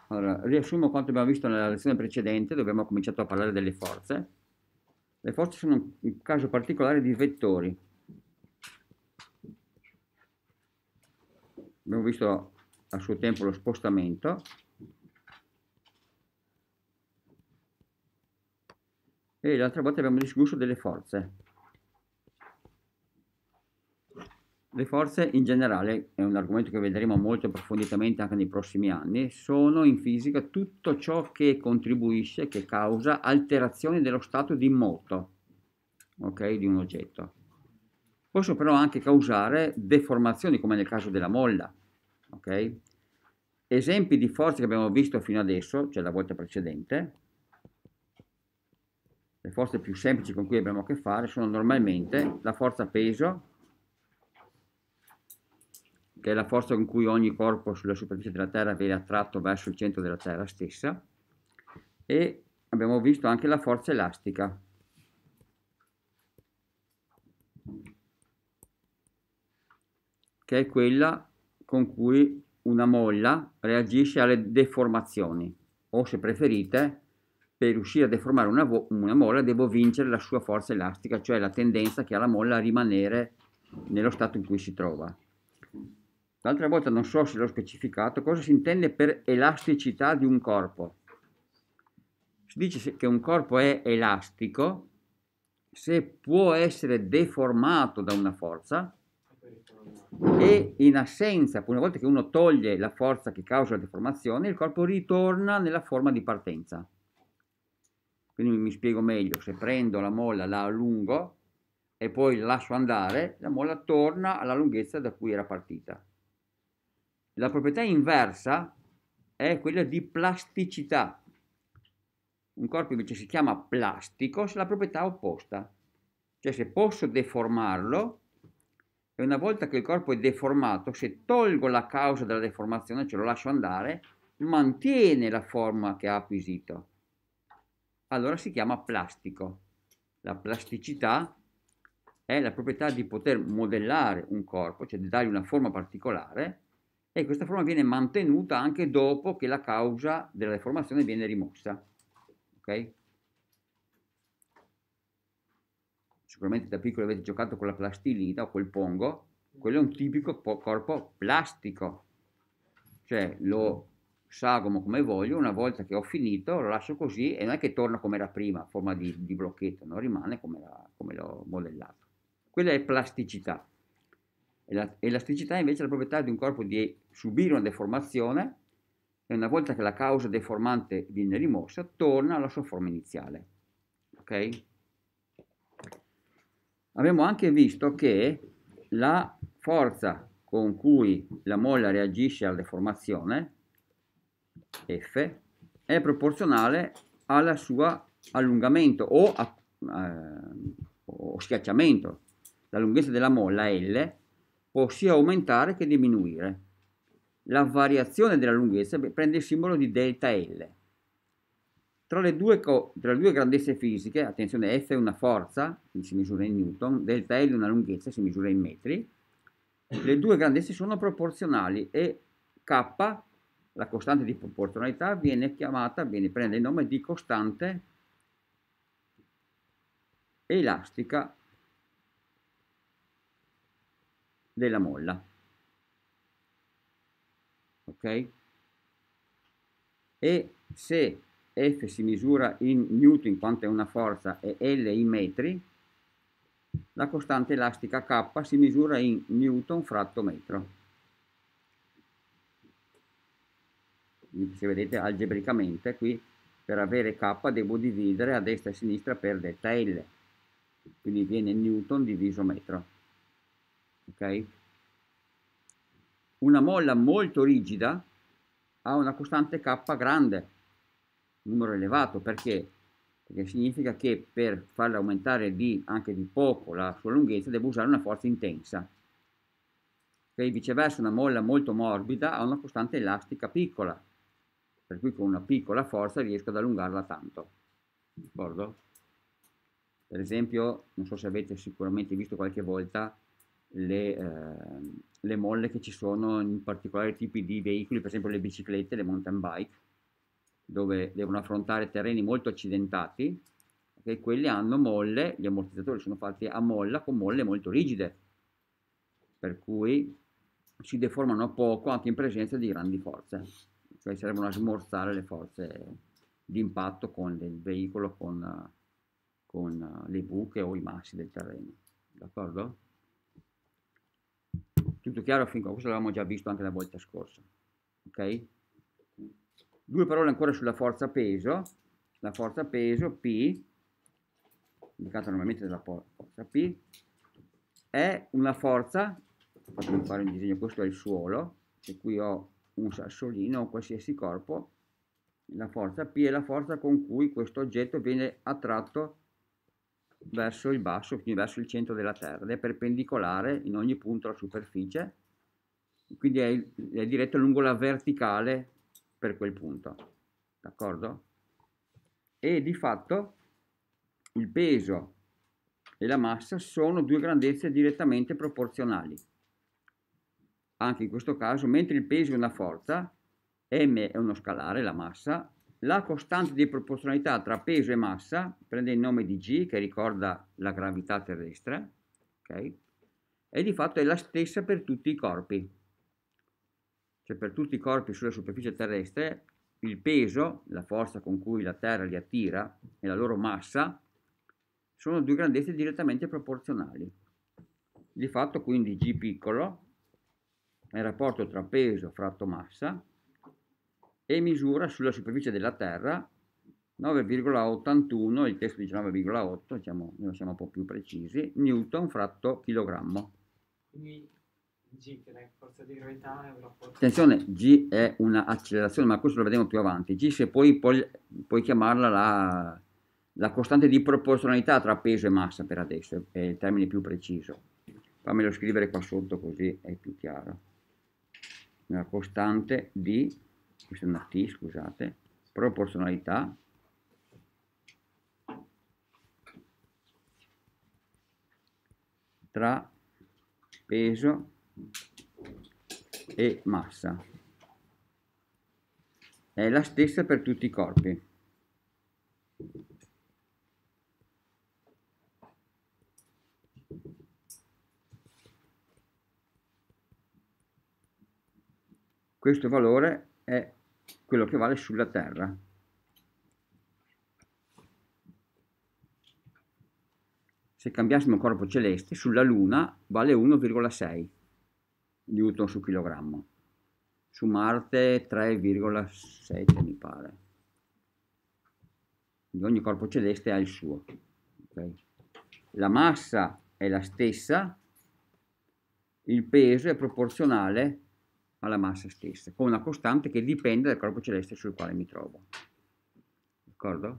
Allora, riassumo quanto abbiamo visto nella lezione precedente, dove abbiamo cominciato a parlare delle forze. Le forze sono un caso particolare di vettori. Abbiamo visto a suo tempo lo spostamento e l'altra volta abbiamo discusso delle forze. Le forze in generale, è un argomento che vedremo molto approfonditamente anche nei prossimi anni, sono in fisica tutto ciò che contribuisce, che causa alterazioni dello stato di moto, ok, di un oggetto. Possono però anche causare deformazioni, come nel caso della molla, ok? Esempi di forze che abbiamo visto fino adesso, cioè la volta precedente, le forze più semplici con cui abbiamo a che fare sono normalmente la forza peso, che è la forza con cui ogni corpo sulla superficie della Terra viene attratto verso il centro della Terra stessa, e abbiamo visto anche la forza elastica, che è quella con cui una molla reagisce alle deformazioni, o se preferite, per riuscire a deformare una molla devo vincere la sua forza elastica, cioè la tendenza che ha la molla a rimanere nello stato in cui si trova. L'altra volta non so se l'ho specificato, cosa si intende per elasticità di un corpo. Si dice che un corpo è elastico se può essere deformato da una forza e in assenza, una volta che uno toglie la forza che causa la deformazione, il corpo ritorna nella forma di partenza. Quindi mi spiego meglio: se prendo la molla, la allungo e poi la lascio andare, la molla torna alla lunghezza da cui era partita. La proprietà inversa è quella di plasticità. Un corpo invece si chiama plastico se la proprietà è opposta, cioè se posso deformarlo, e una volta che il corpo è deformato, se tolgo la causa della deformazione, ce lo lascio andare, mantiene la forma che ha acquisito. Allora si chiama plastico. La plasticità è la proprietà di poter modellare un corpo, cioè di dargli una forma particolare, e questa forma viene mantenuta anche dopo che la causa della deformazione viene rimossa. Ok? Sicuramente da piccolo avete giocato con la plastilina o col pongo, quello è un tipico corpo plastico, cioè lo sagomo come voglio, una volta che ho finito lo lascio così e non è che torna come era prima, a forma di blocchetto, non rimane come l'ho modellato. Quella è plasticità. Elasticità invece è la proprietà di un corpo di subire una deformazione e una volta che la causa deformante viene rimossa, torna alla sua forma iniziale. Ok? Abbiamo anche visto che la forza con cui la molla reagisce alla deformazione, F, è proporzionale al suo allungamento o schiacciamento. La lunghezza della molla, L, può sia aumentare che diminuire. La variazione della lunghezza prende il simbolo di delta L. Tra le due grandezze fisiche, attenzione, F è una forza, quindi si misura in Newton, delta L è una lunghezza, si misura in metri, le due grandezze sono proporzionali e K, la costante di proporzionalità, prende il nome di costante elastica della molla. Ok? E se F si misura in Newton in quanto è una forza e L in metri, la costante elastica K si misura in Newton fratto metro. Se vedete algebricamente qui, per avere K devo dividere a destra e a sinistra per delta L, quindi viene Newton diviso metro. Ok? Una molla molto rigida ha una costante K grande, numero elevato, perché? Perché significa che per farla aumentare anche di poco la sua lunghezza devo usare una forza intensa. Okay? Viceversa una molla molto morbida ha una costante elastica piccola, per cui con una piccola forza riesco ad allungarla tanto. D'accordo? Per esempio, non so se avete sicuramente visto qualche volta le molle che ci sono in particolari tipi di veicoli, per esempio le biciclette, le mountain bike, dove devono affrontare terreni molto accidentati, che quelli hanno molle, gli ammortizzatori sono fatti a molla con molle molto rigide, per cui si deformano poco anche in presenza di grandi forze, cioè servono a smorzare le forze di impatto con il veicolo, con le buche o i massi del terreno. D'accordo? Tutto chiaro fin qua? Questo l'avevamo già visto anche la volta scorsa. Ok? Due parole ancora sulla forza peso. La forza peso P, indicata normalmente dalla forza P, è una forza, fatemi fare un disegno, questo è il suolo, e qui ho un sassolino o qualsiasi corpo, la forza P è la forza con cui questo oggetto viene attratto verso il basso, quindi verso il centro della Terra, ed è perpendicolare in ogni punto alla superficie, quindi è diretto lungo la verticale per quel punto, d'accordo? E di fatto il peso e la massa sono due grandezze direttamente proporzionali. Anche in questo caso, mentre il peso è una forza, m è uno scalare, la massa, la costante di proporzionalità tra peso e massa prende il nome di g, che ricorda la gravità terrestre, okay? E di fatto è la stessa per tutti i corpi. Cioè per tutti i corpi sulla superficie terrestre, il peso, la forza con cui la Terra li attira, e la loro massa sono due grandezze direttamente proporzionali. Di fatto quindi g piccolo è il rapporto tra peso fratto massa e misura sulla superficie della Terra 9,81, il testo dice 9,8, diciamo, noi siamo un po' più precisi, newton fratto chilogrammo. Quindi G, che è la forza di gravità, è un rapporto. Attenzione, G è una accelerazione, ma questo lo vedremo più avanti. G, se puoi chiamarla la costante di proporzionalità tra peso e massa per adesso, è il termine più preciso. Fammelo scrivere qua sotto così è più chiaro. La costante di, questa è una T, scusate, proporzionalità tra peso e massa. È la stessa per tutti i corpi. Questo valore è quello che vale sulla Terra. Se cambiassimo corpo celeste, sulla Luna vale 1,6 newton su chilogrammo. Su Marte 3,7 mi pare. Quindi ogni corpo celeste ha il suo. Okay? La massa è la stessa, il peso è proporzionale alla massa stessa, con una costante che dipende dal corpo celeste sul quale mi trovo. D'accordo?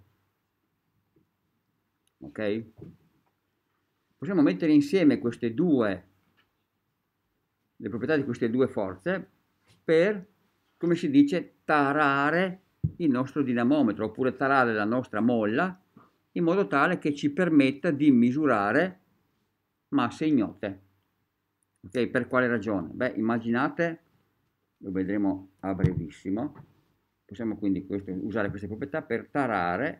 Ok? Possiamo mettere insieme queste due, le proprietà di queste due forze per, come si dice, tarare il nostro dinamometro, oppure tarare la nostra molla, in modo tale che ci permetta di misurare masse ignote. Ok? Per quale ragione? Beh, immaginate, lo vedremo a brevissimo, possiamo quindi usare queste proprietà per tarare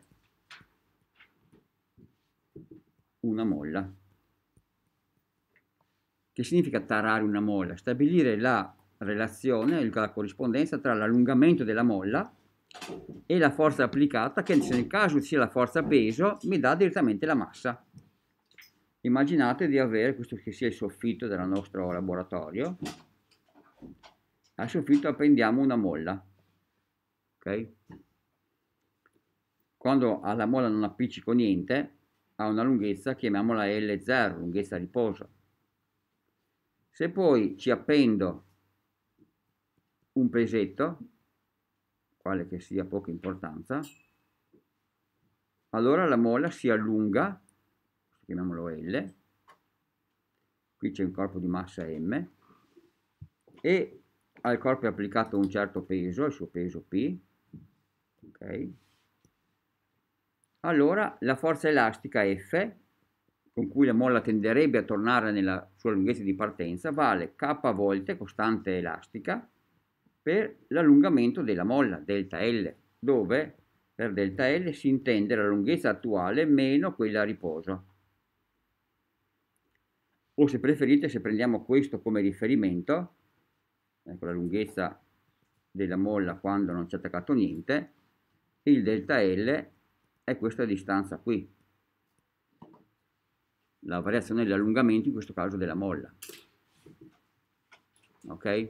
una molla. Che significa tarare una molla? Stabilire la relazione, la corrispondenza tra l'allungamento della molla e la forza applicata, che nel caso sia la forza peso, mi dà direttamente la massa. Immaginate di avere questo che sia il soffitto del nostro laboratorio. Al soffitto appendiamo una molla. Ok? Quando alla molla non appiccico niente, ha una lunghezza, chiamiamola L0, lunghezza riposo. Se poi ci appendo un pesetto, quale che sia poca importanza, allora la molla si allunga, chiamiamolo L, qui c'è un corpo di massa M, e al corpo è applicato un certo peso, il suo peso P, ok? Allora la forza elastica F, con cui la molla tenderebbe a tornare nella sua lunghezza di partenza, vale K volte, costante elastica, per l'allungamento della molla, delta L. dove per delta L si intende la lunghezza attuale meno quella a riposo. O se preferite, se prendiamo questo come riferimento, ecco la lunghezza della molla quando non c'è attaccato niente, il delta L è questa distanza qui, la variazione dell'allungamento in questo caso della molla. Ok?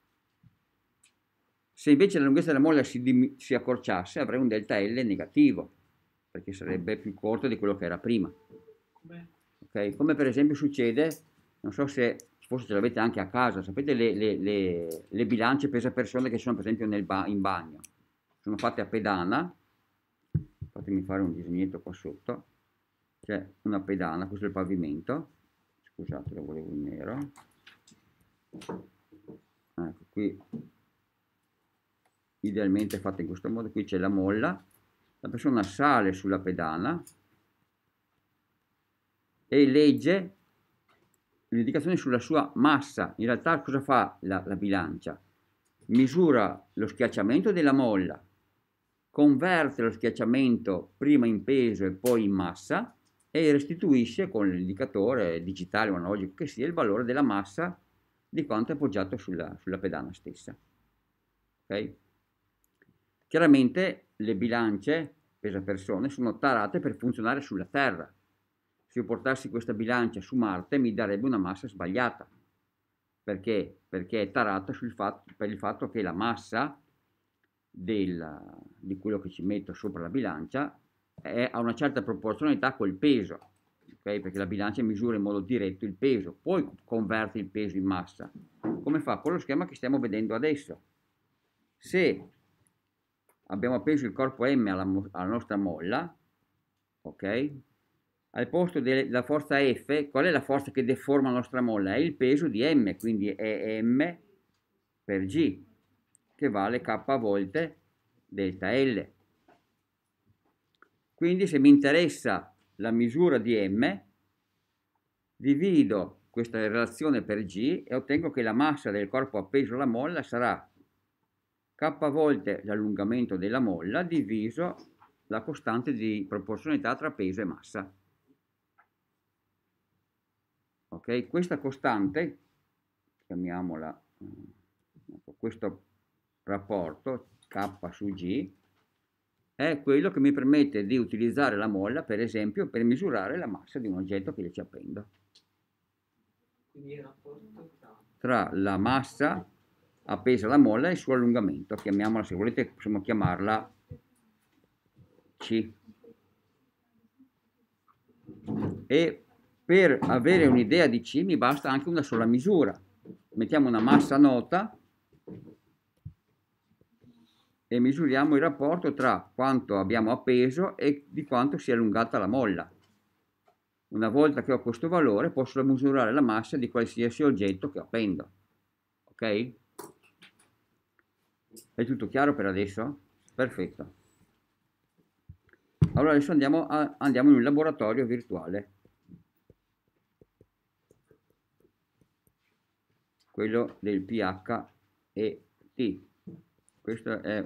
Se invece la lunghezza della molla si accorciasse, avrei un delta L negativo, perché sarebbe più corto di quello che era prima. Okay? Come per esempio succede, non so se forse ce l'avete anche a casa, sapete le bilance pesa persone che sono per esempio in bagno, sono fatte a pedana, fatemi fare un disegnetto qua sotto, c'è una pedana, questo è il pavimento, scusate lo volevo in nero, ecco qui, idealmente è fatta in questo modo, qui c'è la molla, la persona sale sulla pedana e legge le indicazioni sulla sua massa. In realtà cosa fa la bilancia? Misura lo schiacciamento della molla, converte lo schiacciamento prima in peso e poi in massa e restituisce con l'indicatore digitale o analogico che sia il valore della massa di quanto è appoggiato sulla pedana stessa. Okay? Chiaramente le bilance pesa persone sono tarate per funzionare sulla Terra. Se io portassi questa bilancia su Marte mi darebbe una massa sbagliata. Perché? Perché è tarata per il fatto che la massa di quello che ci metto sopra la bilancia ha una certa proporzionalità col peso, okay? Perché la bilancia misura in modo diretto il peso, poi converte il peso in massa. Come fa? Con lo schema che stiamo vedendo adesso. Se abbiamo appeso il corpo M alla nostra molla, ok? Al posto della forza F, qual è la forza che deforma la nostra molla? È il peso di M, quindi è M per G, che vale K volte delta L. Quindi se mi interessa la misura di M, divido questa relazione per G e ottengo che la massa del corpo appeso alla molla sarà K volte l'allungamento della molla diviso la costante di proporzionalità tra peso e massa. Ok, questa costante, chiamiamola, questo rapporto K su G, è quello che mi permette di utilizzare la molla, per esempio, per misurare la massa di un oggetto che ci appendo. Quindi il rapporto Tra la massa appesa alla molla e il suo allungamento, chiamiamola, se volete possiamo chiamarla C. E per avere un'idea di C mi basta anche una sola misura. Mettiamo una massa nota e misuriamo il rapporto tra quanto abbiamo appeso e di quanto si è allungata la molla. Una volta che ho questo valore posso misurare la massa di qualsiasi oggetto che appendo. Ok? È tutto chiaro per adesso? Perfetto. Allora adesso andiamo in un laboratorio virtuale. Quello del PHET. Questo è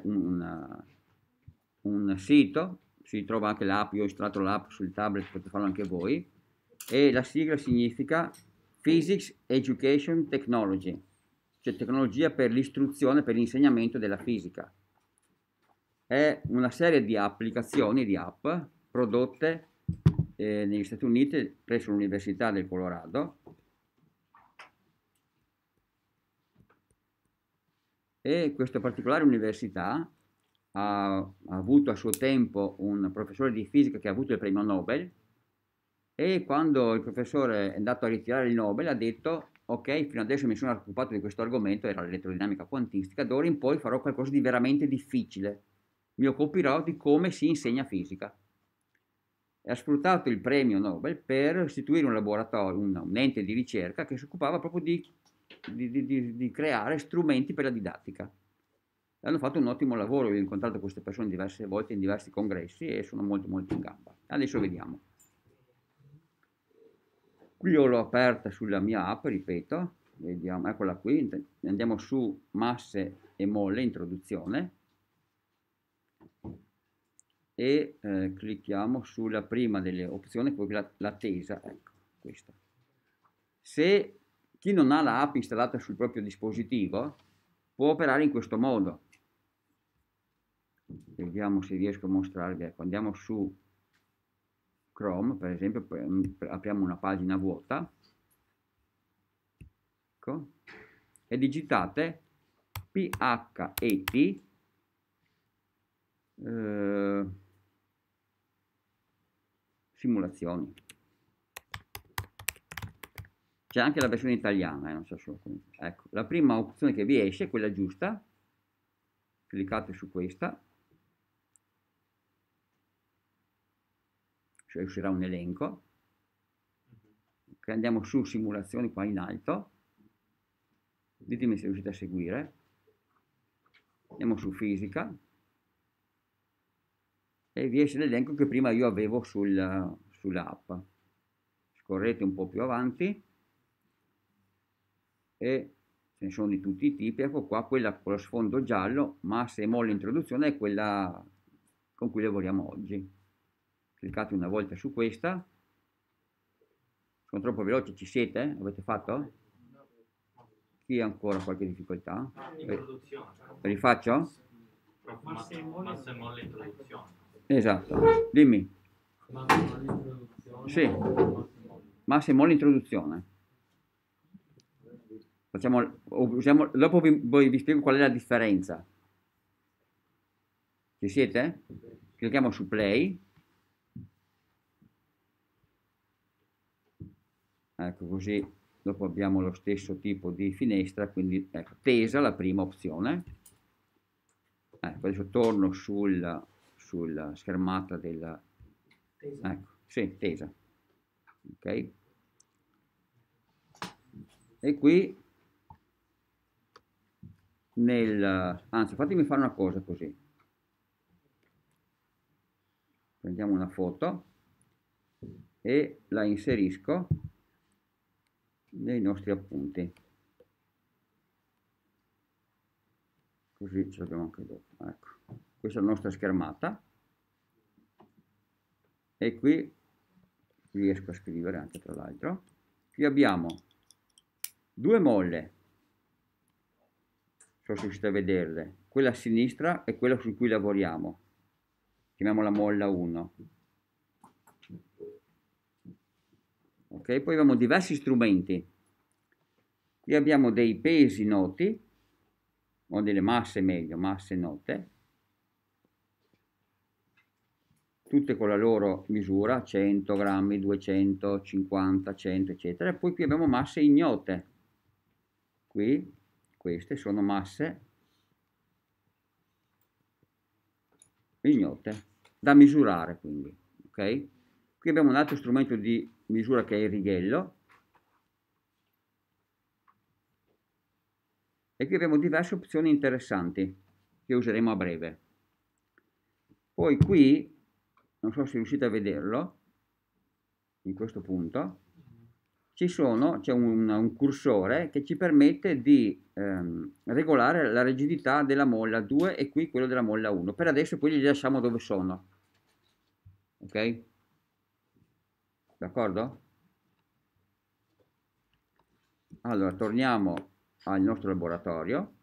un sito, si trova anche l'app, io ho installato l'app sul tablet, potete farlo anche voi, e la sigla significa Physics Education Technology, cioè tecnologia per l'istruzione, per l'insegnamento della fisica. È una serie di applicazioni, di app, prodotte negli Stati Uniti presso l'Università del Colorado, e questa particolare università ha avuto a suo tempo un professore di fisica che ha avuto il premio Nobel, e quando il professore è andato a ritirare il Nobel ha detto: ok, fino adesso mi sono occupato di questo argomento, era l'elettrodinamica quantistica, d'ora in poi farò qualcosa di veramente difficile, mi occuperò di come si insegna fisica. E ha sfruttato il premio Nobel per istituire un laboratorio, un ente di ricerca che si occupava proprio di creare strumenti per la didattica. Hanno fatto un ottimo lavoro, io ho incontrato queste persone diverse volte in diversi congressi e sono molto molto in gamba. Adesso vediamo. Qui io l'ho aperta sulla mia app, ripeto, vediamo, eccola qui, andiamo su masse e molle, introduzione. e clicchiamo sulla prima delle opzioni, quella la tesa, ecco, questa. Se chi non ha l'app installata sul proprio dispositivo può operare in questo modo. Vediamo se riesco a mostrarvi. Ecco, andiamo su Chrome, per esempio, apriamo una pagina vuota, ecco, e digitate PHET simulazioni. C'è anche la versione italiana, non so solo come. Ecco, la prima opzione che vi esce, quella giusta, cliccate su questa, cioè uscirà un elenco. Okay, andiamo su simulazioni qua in alto, ditemi se riuscite a seguire, andiamo su fisica e vi esce l'elenco che prima io avevo sull'app. Scorrete un po' più avanti e ce ne sono di tutti i tipi. Ecco qua, quella con lo sfondo giallo, massa e molle introduzione, è quella con cui lavoriamo oggi. Cliccate una volta su questa. Sono troppo veloce, ci siete? Avete fatto? Chi ha ancora qualche difficoltà? Rifaccio? Massa e molle introduzione. Esatto, dimmi. Sì, massa e molle introduzione. Usiamo, dopo vi spiego qual è la differenza. Ci siete? Clicchiamo su play. Ecco, così dopo abbiamo lo stesso tipo di finestra, quindi ecco, tesa la prima opzione. Ecco, adesso torno sulla schermata della. Tesa. Ecco, sì, tesa. Ok. E qui anzi, fatemi fare una cosa così. Prendiamo una foto e la inserisco nei nostri appunti. Così ce l'abbiamo anche dopo. Ecco, questa è la nostra schermata. E qui riesco a scrivere anche, tra l'altro. Qui abbiamo due molle, non so se riuscite a vederle, quella a sinistra è quella su cui lavoriamo, chiamiamola molla 1. Ok, poi abbiamo diversi strumenti. Qui abbiamo dei pesi noti, o delle masse meglio, masse note, tutte con la loro misura, 100 grammi, 250, 100, eccetera. E poi qui abbiamo masse ignote. Qui, queste sono masse ignote, da misurare quindi, ok? Qui abbiamo un altro strumento di misura che è il righello. E qui abbiamo diverse opzioni interessanti che useremo a breve. Poi qui, non so se riuscite a vederlo, in questo punto, c'è un cursore che ci permette di regolare la rigidità della molla 2 e qui quello della molla 1. Per adesso poi li lasciamo dove sono. Ok? D'accordo? Allora, torniamo al nostro laboratorio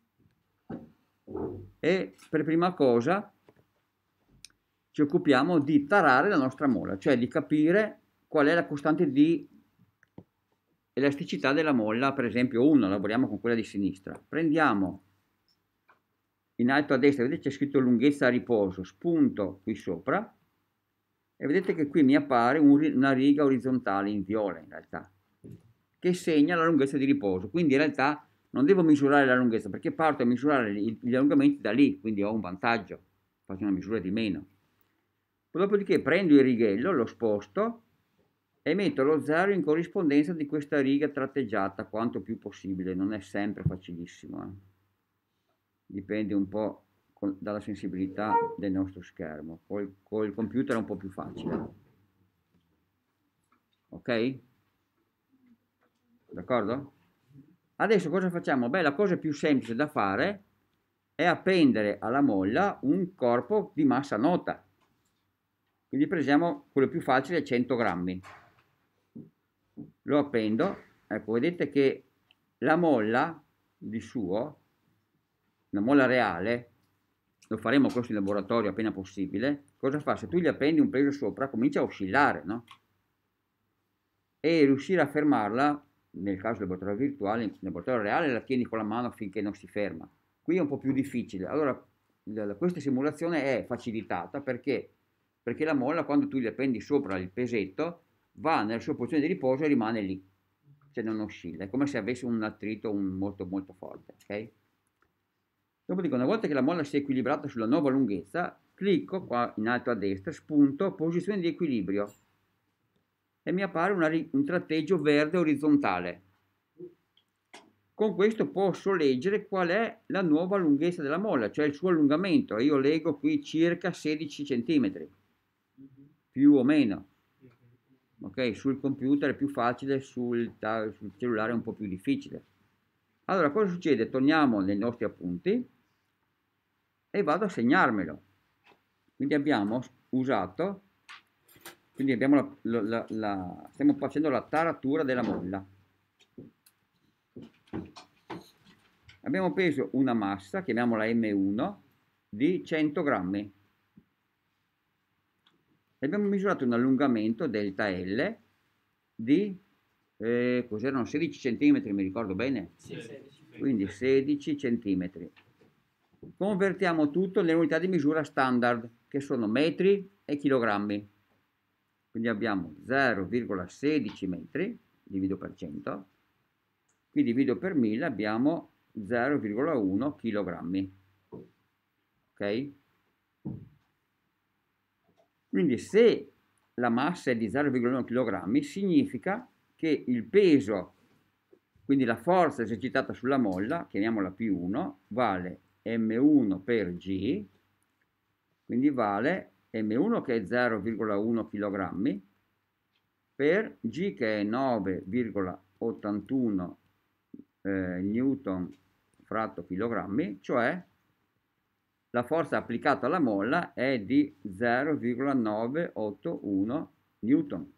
e per prima cosa ci occupiamo di tarare la nostra molla, cioè di capire qual è la costante di elasticità della molla, per esempio 1, lavoriamo con quella di sinistra. Prendiamo in alto a destra, vedete c'è scritto lunghezza a riposo, spunto qui sopra e vedete che qui mi appare una riga orizzontale in viola in realtà, che segna la lunghezza di riposo. Quindi in realtà non devo misurare la lunghezza perché parto a misurare gli allungamenti da lì, quindi ho un vantaggio, faccio una misura di meno. Dopodiché prendo il righello, lo sposto e metto lo 0 in corrispondenza di questa riga tratteggiata quanto più possibile. Non è sempre facilissimo, dipende un po' dalla sensibilità del nostro schermo. Col computer è un po' più facile. Ok? D'accordo? Adesso cosa facciamo? Beh, la cosa più semplice da fare è appendere alla molla un corpo di massa nota. Quindi prendiamo quello più facile, 100 grammi. Lo appendo, ecco, vedete che la molla di suo, la molla reale, lo faremo questo in laboratorio appena possibile, cosa fa? Se tu gli appendi un peso sopra, comincia a oscillare, no? E riuscire a fermarla, nel caso del laboratorio virtuale, nel laboratorio reale la tieni con la mano finché non si ferma. Qui è un po' più difficile. Allora, questa simulazione è facilitata perché la molla, quando tu gli appendi sopra il pesetto, va nella sua posizione di riposo e rimane lì, cioè non oscilla, è come se avesse un attrito molto molto forte, ok? Dopodiché, una volta che la molla si è equilibrata sulla nuova lunghezza, clicco qua in alto a destra, spunto, posizione di equilibrio e mi appare un tratteggio verde orizzontale. Con questo posso leggere qual è la nuova lunghezza della molla, cioè il suo allungamento. Io leggo qui circa 16 cm, più o meno. Ok, sul computer è più facile, sul cellulare è un po' più difficile. Allora, cosa succede? Torniamo nei nostri appunti e vado a segnarmelo. Quindi abbiamo usato, quindi abbiamo stiamo facendo la taratura della molla. Abbiamo preso una massa, chiamiamola M1, di 100 grammi. E abbiamo misurato un allungamento delta L di, cos'erano, 16 cm, mi ricordo bene? Sì, 16. Quindi 16 cm. Convertiamo tutto nelle unità di misura standard, che sono metri e chilogrammi. Quindi abbiamo 0,16 metri, divido per 100, qui divido per 1000, abbiamo 0,1 kg. Ok? Quindi se la massa è di 0,1 kg, significa che il peso, quindi la forza esercitata sulla molla, chiamiamola P1, vale M1 per G, quindi vale M1 che è 0,1 kg per G che è 9,81 Newton fratto chilogrammi, cioè la forza applicata alla molla è di 0,981 Newton.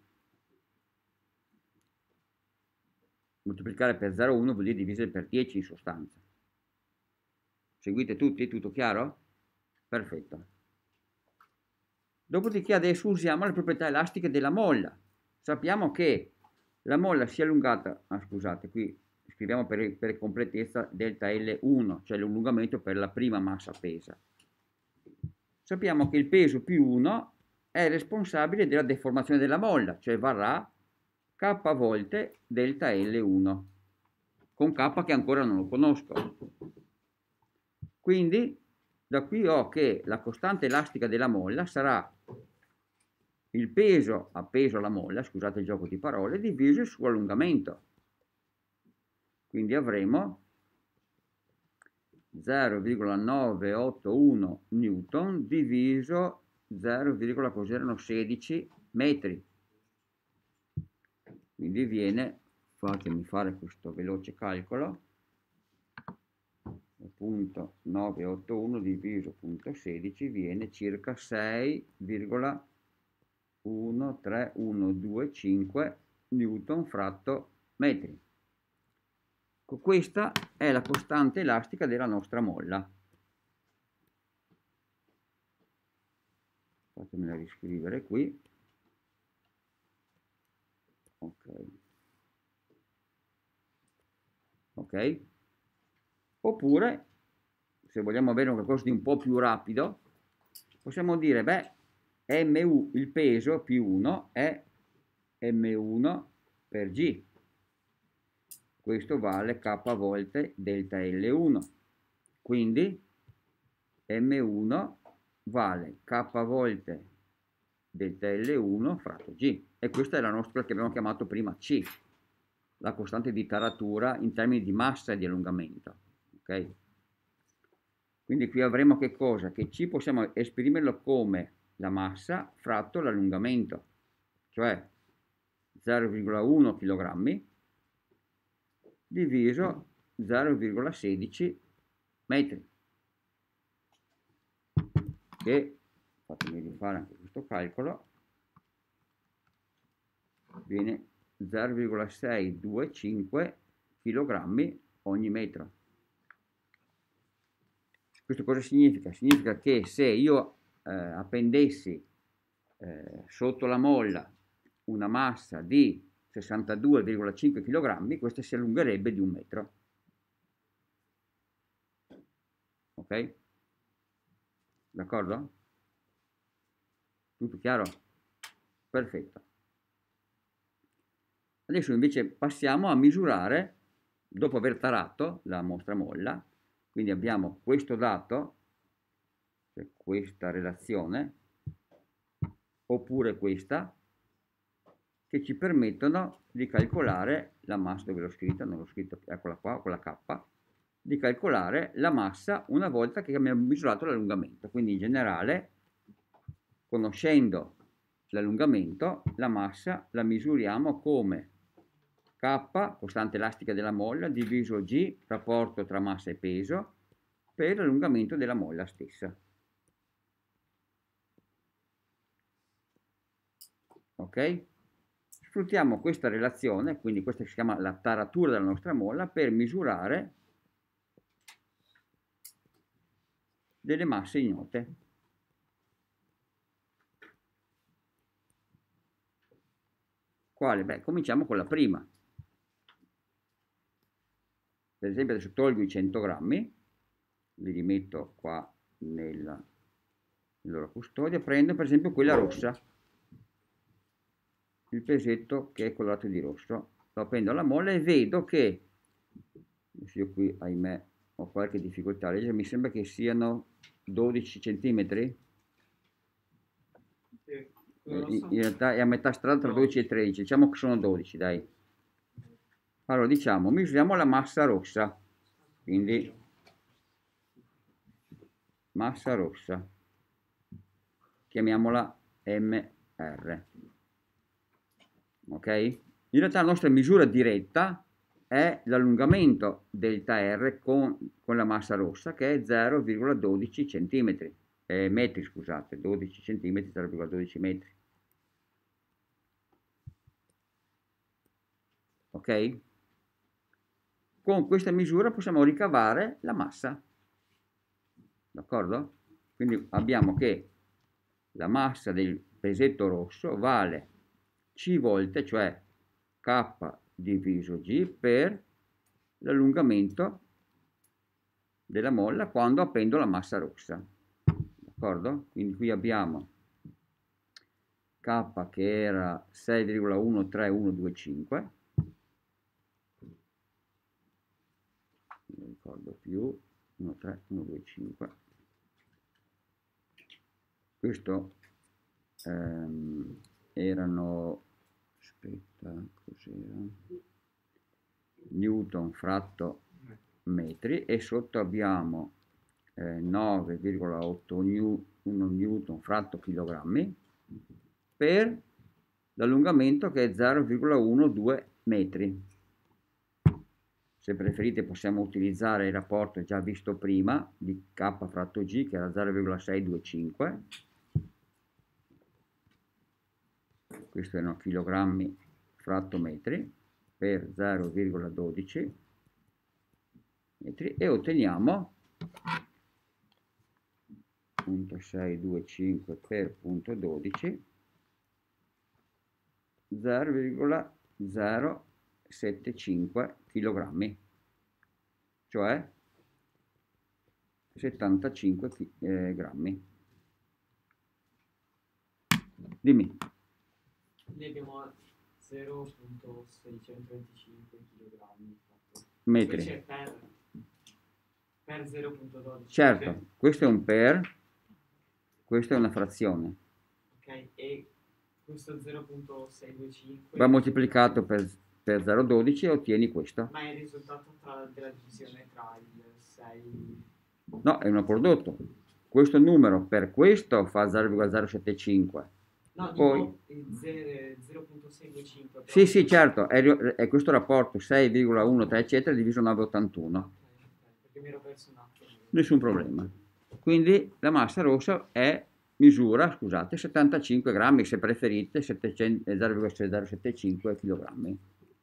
Moltiplicare per 0,1 vuol dire dividere per 10 in sostanza. Seguite tutti? Tutto chiaro? Perfetto. Dopodiché adesso usiamo le proprietà elastiche della molla. Sappiamo che la molla si è allungata, scusate, qui scriviamo per completezza delta L1, cioè l'allungamento per la prima massa appesa. Sappiamo che il peso più 1 è responsabile della deformazione della molla, cioè varrà K volte delta L1, con K che ancora non lo conosco. Quindi da qui ho che la costante elastica della molla sarà il peso appeso alla molla, scusate il gioco di parole, diviso il suo allungamento. Quindi avremo 0,981 Newton diviso 0,16 metri. Quindi viene, fatemi fare questo veloce calcolo, punto 981 diviso punto 16 viene circa 6,13125 Newton fratto metri. Questa è la costante elastica della nostra molla. Fatemela riscrivere qui. Ok. Oppure, se vogliamo avere qualcosa di un po' più rapido, possiamo dire, beh, MU, il peso più 1 è M1 per G. Questo vale K volte delta L1. Quindi M1 vale K volte delta L1 fratto G. E questa è la nostra che abbiamo chiamato prima C, la costante di taratura in termini di massa e di allungamento. Ok? Quindi qui avremo che cosa? Che C possiamo esprimerlo come la massa fratto l'allungamento, cioè 0,1 kg diviso 0,16 metri, che fatemi rifare anche questo calcolo, viene 0,625 kg ogni metro. Questo cosa significa? Significa che se io appendessi sotto la molla una massa di 62,5 kg, questa si allungherebbe di 1 metro. Ok? D'accordo? Tutto chiaro? Perfetto. Adesso invece passiamo a misurare, dopo aver tarato la nostra molla, quindi abbiamo questo dato, cioè questa relazione, oppure questa, che ci permettono di calcolare la massa, dove l'ho scritta, non l'ho scritta, eccola qua, con la K, di calcolare la massa una volta che abbiamo misurato l'allungamento. Quindi in generale, conoscendo l'allungamento, la massa la misuriamo come K, costante elastica della molla, diviso G, rapporto tra massa e peso, per l'allungamento della molla stessa. Ok? Sfruttiamo questa relazione, quindi questa si chiama la taratura della nostra molla, per misurare delle masse ignote. Quale? Beh, cominciamo con la prima. Per esempio adesso tolgo i 100 grammi, li rimetto qua nella loro custodia, prendo per esempio quella rossa, il pesetto che è colorato di rosso, lo appendo alla molla e vedo che, adesso io qui ahimè ho qualche difficoltà a leggere, mi sembra che siano 12 centimetri, in realtà è a metà strada tra 12 e 13, diciamo che sono 12, dai. Allora diciamo, misuriamo la massa rossa, quindi massa rossa, chiamiamola MR, ok? In realtà la nostra misura diretta è l'allungamento delta R con la massa rossa, che è 0,12 centimetri, metri, scusate, 12 centimetri, 0,12 metri. Ok? Con questa misura possiamo ricavare la massa, d'accordo? Quindi abbiamo che la massa del pesetto rosso vale C volte, cioè K diviso G, per l'allungamento della molla quando appendo la massa rossa, d'accordo? Quindi qui abbiamo K che era 6,13125, non ricordo più, 13125, questo erano, aspetta, cos'era? Newton fratto metri, e sotto abbiamo 9,81 Newton fratto chilogrammi per l'allungamento che è 0,12 metri. Se preferite possiamo utilizzare il rapporto già visto prima di K fratto G, che era 0,625. Questo erano chilogrammi fratto metri per 0,12 metri, e otteniamo 0,625 per 0,12, 0,075 kg, cioè 75 grammi. Dimmi. Lì abbiamo 0,625 kg. Metri. Invece per 0,12. Certo, questo è un per, questa è una frazione. Ok, e questo 0,625 va moltiplicato per 0,12 e ottieni questo. Ma è il risultato della divisione tra il 6... No, è un prodotto. Questo numero per questo fa 0,075. No, Poi, dico 0,625. Sì, sì, certo, è questo rapporto 6,13 eccetera diviso 9,81. Ok, perché mi ero perso un attimo. Nessun problema. Quindi la massa rossa è misura, scusate, 75 grammi, se preferite 0,075 kg.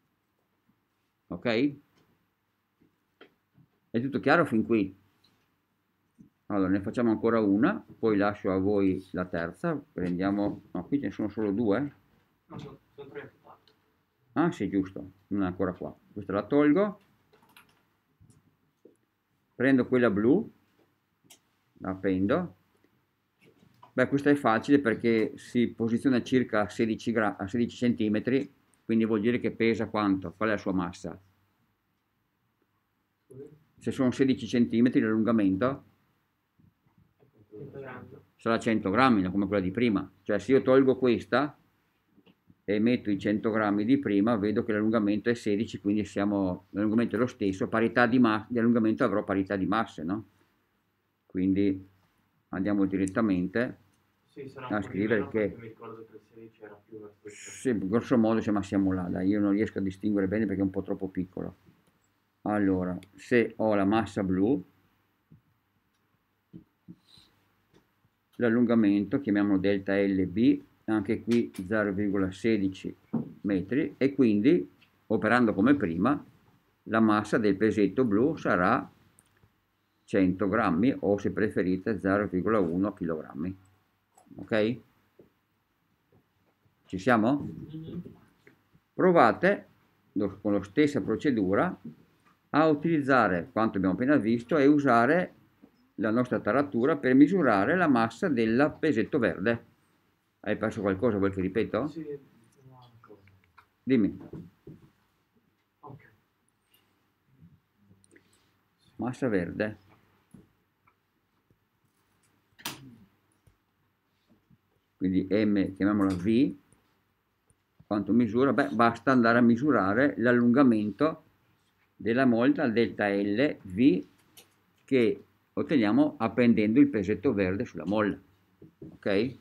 Ok? È tutto chiaro fin qui? Allora, ne facciamo ancora una, poi lascio a voi la terza. Prendiamo... No, qui ce ne sono solo due. No, sono tre. Ah, sì, giusto, non è ancora qua. Questa la tolgo. Prendo quella blu, la appendo. Beh, questa è facile perché si posiziona circa a 16 cm, quindi vuol dire che pesa quanto? Qual è la sua massa? Se sono 16 cm l'allungamento, sarà 100 grammi, come quella di prima. Cioè, se io tolgo questa e metto i 100 grammi di prima, vedo che l'allungamento è 16, quindi l'allungamento è lo stesso, parità di allungamento avrò parità di masse, no? Quindi andiamo direttamente a scrivere che... Mi ricordo che il 16 era più la stessa. Sì, grosso modo ma siamo là, dai, io non riesco a distinguere bene perché è un po' troppo piccolo. Allora, se ho la massa blu, l'allungamento, chiamiamolo delta LB, anche qui 0,16 metri, e quindi, operando come prima, la massa del pesetto blu sarà 100 grammi o, se preferite, 0,1 kg. Ok? Ci siamo? Provate con la stessa procedura a utilizzare quanto abbiamo appena visto e usare la nostra taratura per misurare la massa del pesetto verde. Hai perso qualcosa? Vuoi che ripeto? Sì, una cosa. Dimmi. Ok. Massa verde. Quindi M, chiamiamola V. Quanto misura? Beh, basta andare a misurare l'allungamento della molla delta L V che otteniamo appendendo il pesetto verde sulla molla. Ok?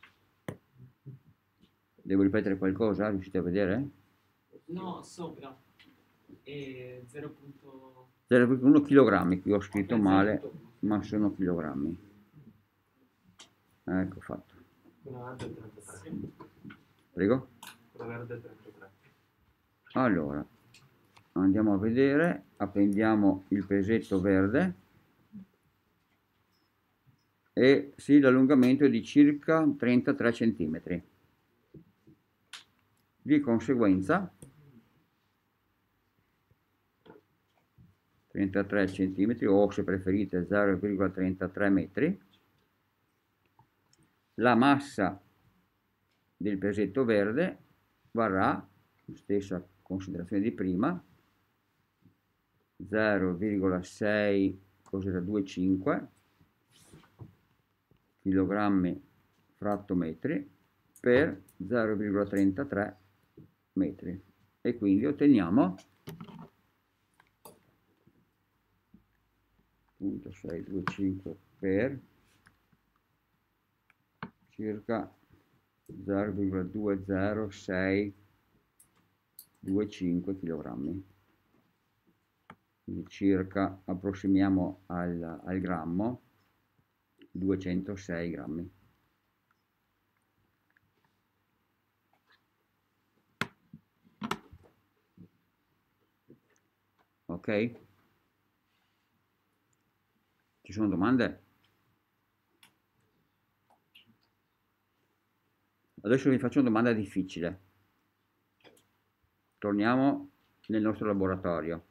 Devo ripetere qualcosa? Riuscite a vedere? No, sopra. E 0,1 kg, qui ho scritto male, ma sono chilogrammi. Ecco fatto. Prego? Allora, andiamo a vedere, appendiamo il pesetto verde e sì, l'allungamento è di circa 33 cm. Di conseguenza 33 cm o, se preferite, 0,33 metri, la massa del pesetto verde varrà, stessa considerazione di prima, 0,625 kg fratto metri per 0,33 metri, e quindi otteniamo 0,625 per circa 0,20625 kg. Quindi circa, approssimiamo al grammo, 206 grammi. Ok? Ci sono domande? Adesso vi faccio una domanda difficile. Torniamo nel nostro laboratorio.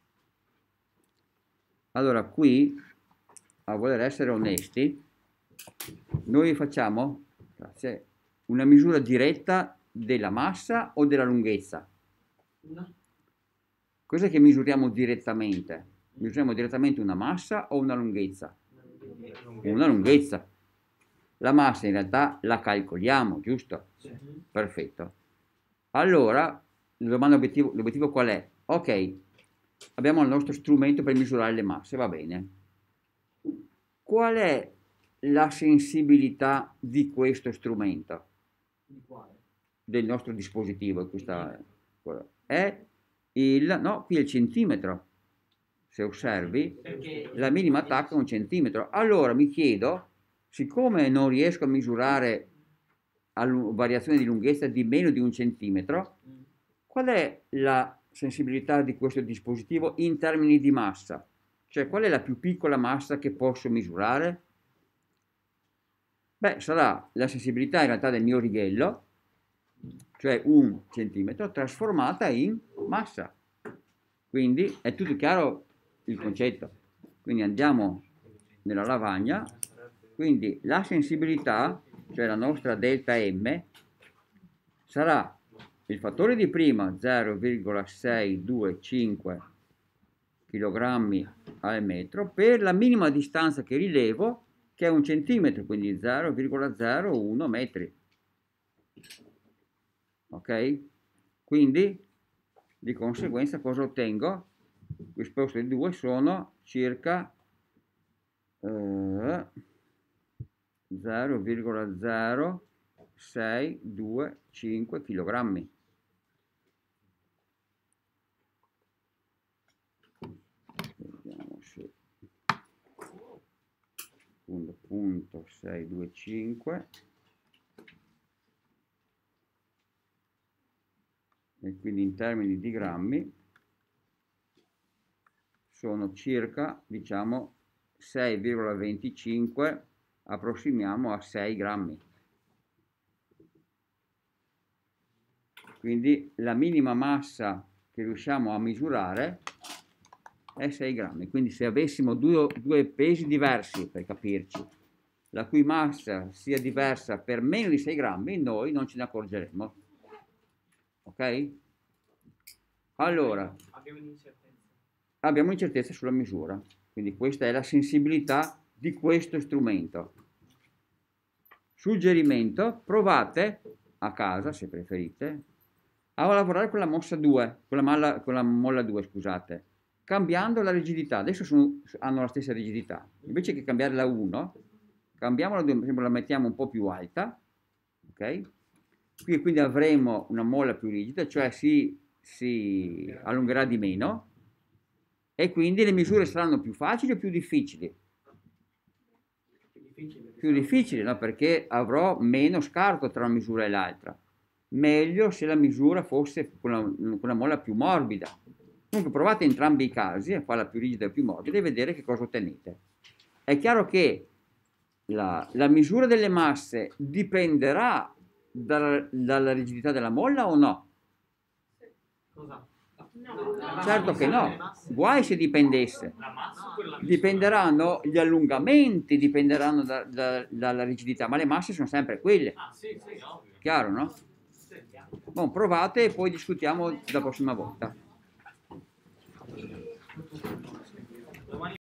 Allora, qui, a voler essere onesti, noi facciamo, grazie, una misura diretta della massa o della lunghezza? No. Cos'è che misuriamo direttamente? Misuriamo direttamente una massa o una lunghezza? Una lunghezza. La massa in realtà la calcoliamo, giusto? Sì. Perfetto. Allora, l'obiettivo qual è? Ok, abbiamo il nostro strumento per misurare le masse, va bene. Qual è la sensibilità di questo strumento? Di quale? Del nostro dispositivo? È no, qui è il centimetro. Se osservi, Perché la minima attacca è 1 centimetro. Allora mi chiedo siccome non riesco a misurare variazione di lunghezza di meno di 1 centimetro, qual è la sensibilità di questo dispositivo in termini di massa? Cioè, qual è la più piccola massa che posso misurare? Beh, sarà la sensibilità in realtà del mio righello, cioè 1 centimetro, trasformata in massa. Quindi è tutto chiaro il concetto. Quindi andiamo nella lavagna, quindi la sensibilità, cioè la nostra delta M, sarà il fattore di prima 0,625 kg al metro per la minima distanza che rilevo, che è 1 centimetro, quindi 0,01 metri. Ok? Quindi di conseguenza cosa ottengo? Risposto di 2 sono circa 0,0625 kg. Vediamo se 1.625 e quindi in termini di grammi sono circa, diciamo, 6,25, approssimiamo a 6 grammi. Quindi la minima massa che riusciamo a misurare è 6 grammi. Quindi se avessimo due pesi diversi, per capirci, la cui massa sia diversa per meno di 6 grammi, noi non ce ne accorgeremo. Ok? Allora, abbiamo incertezza sulla misura, quindi questa è la sensibilità di questo strumento. Suggerimento: provate a casa, se preferite, a lavorare con la mossa 2, con la molla 2, scusate, cambiando la rigidità. Adesso hanno la stessa rigidità, invece che cambiare la 1, cambiamola, la mettiamo un po' più alta, ok? Qui quindi avremo una molla più rigida, cioè si allungherà di meno, e quindi le misure saranno più facili o più difficili? Più difficili, no? Perché avrò meno scarto tra una misura e l'altra. Meglio se la misura fosse con la molla più morbida. Comunque provate entrambi i casi, a farla più rigida e più morbida, e vedere che cosa ottenete. È chiaro che la misura delle masse dipenderà dalla rigidità della molla o no? Cosa? Certo che no, guai se dipendesse. Dipenderanno gli allungamenti, dipenderanno dalla rigidità, ma le masse sono sempre quelle. Ah, sì, sì, ovvio. Chiaro, no? Sì, chiaro. Bon, provate e poi discutiamo la prossima volta.